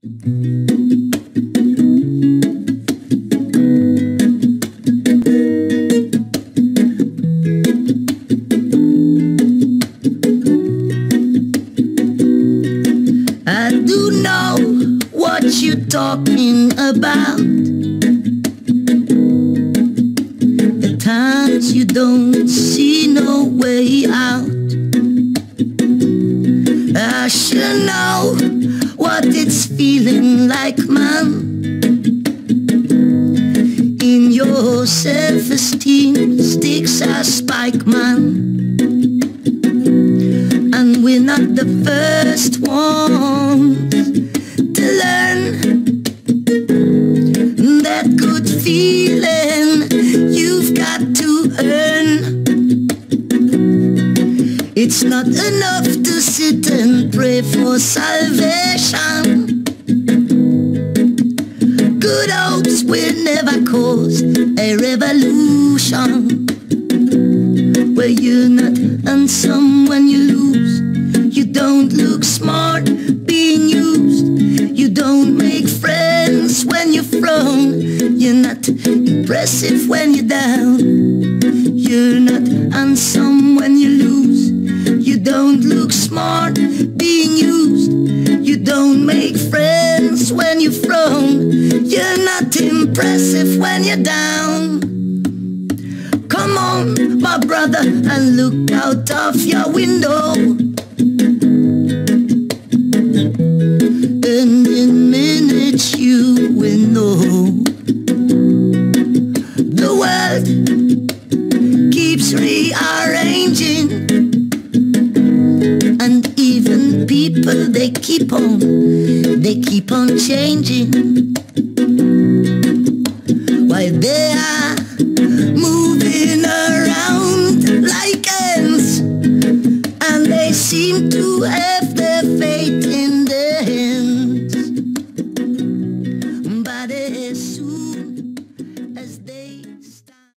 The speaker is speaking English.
I do know what you're talking about. The times you don't see no way out. I should know what it's feeling like, man. In your self-esteem sticks a spike, man. And we're not the first ones to learn that good feeling you've got to earn. It's not enough to sit and pray for salvation. Good hopes will never cause a revolution. Where you're not handsome when you lose, you don't look smart being used, you don't make friends when you're frown, you're not impressive when you're down, you're not handsome when you lose, you don't look smart being used, you don't make friends when you're frown, you're not impressive when you're down. Come on, my brother, and look out of your window. And in minutes you will know. The world keeps rearranging, and even people, they keep on changing. While they are moving around like ants, and they seem to have